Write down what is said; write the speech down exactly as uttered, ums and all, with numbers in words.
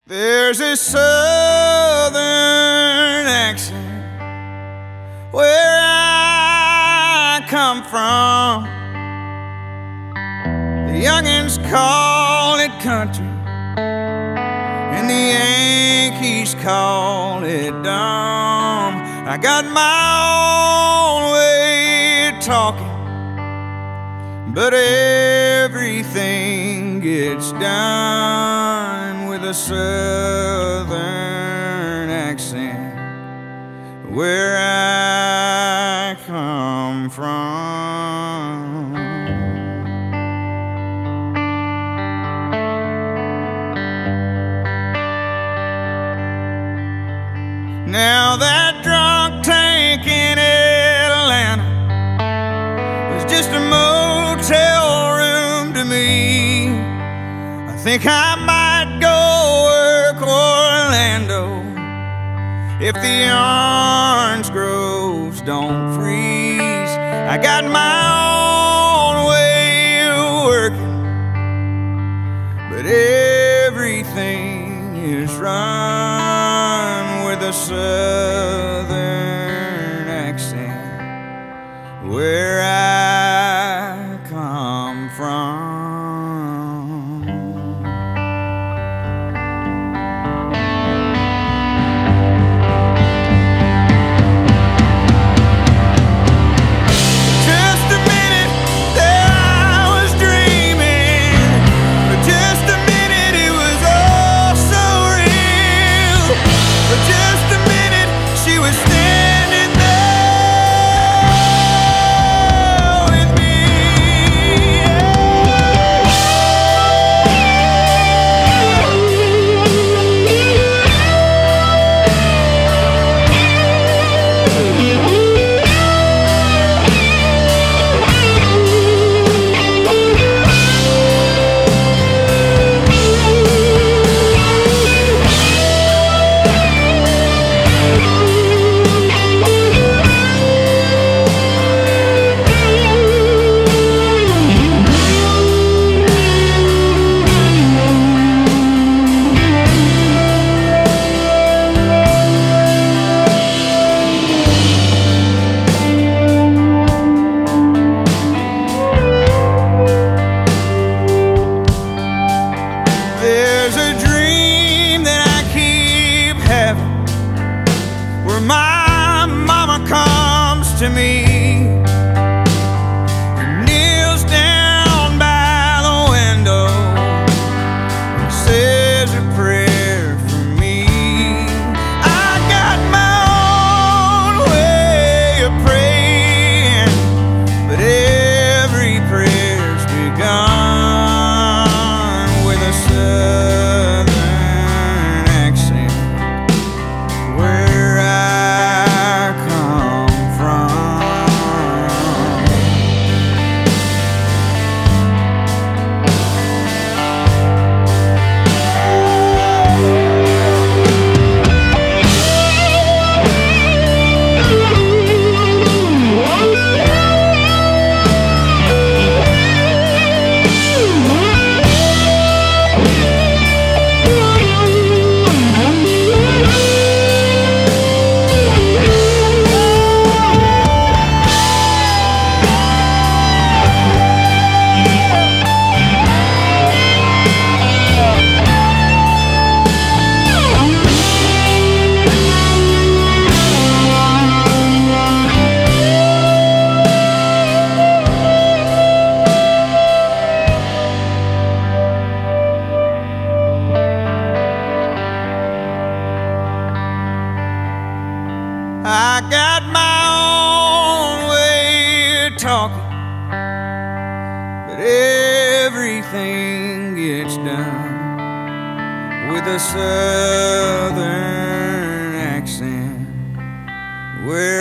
There's a southern accent where I come from. The youngins call it country, and the Yankees call it dumb. I got my own way of talking, but everything gets done with a southern accent where I come from. Now that drunk tank in Atlanta was just a motel room to me. I think I might go work Orlando if the orange groves don't freeze. I got my own way of working, but everything is run with a southern accent where I come from. Where my mama comes to me and kneels down by the window and says a prayer for me. I got my own way of praying, but every prayer's begun with a southern accent where I I got my own way of talking, but everything gets done with a southern accent where